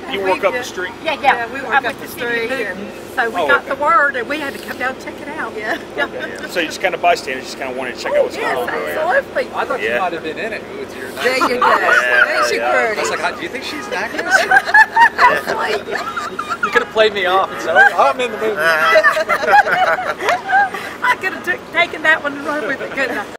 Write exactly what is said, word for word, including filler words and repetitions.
You we work up the just- street? Yeah, yeah. Yeah, we I work went up to the City street Newton, and- so we Oh, got okay. the word and we had to come down and check it out. Yeah. Yeah. So you just kind of bystanders, just kind of wanted to check out Oh, what's yes, going on. absolutely. I thought Yeah. you might have been in it with your There you go. Yeah, Ain't she yeah. I pretty? was like, do you think she's an actress? Absolutely. You could have played me off and said, oh, I'm in the movie. I could have took, taken that one and run with it, couldn't I?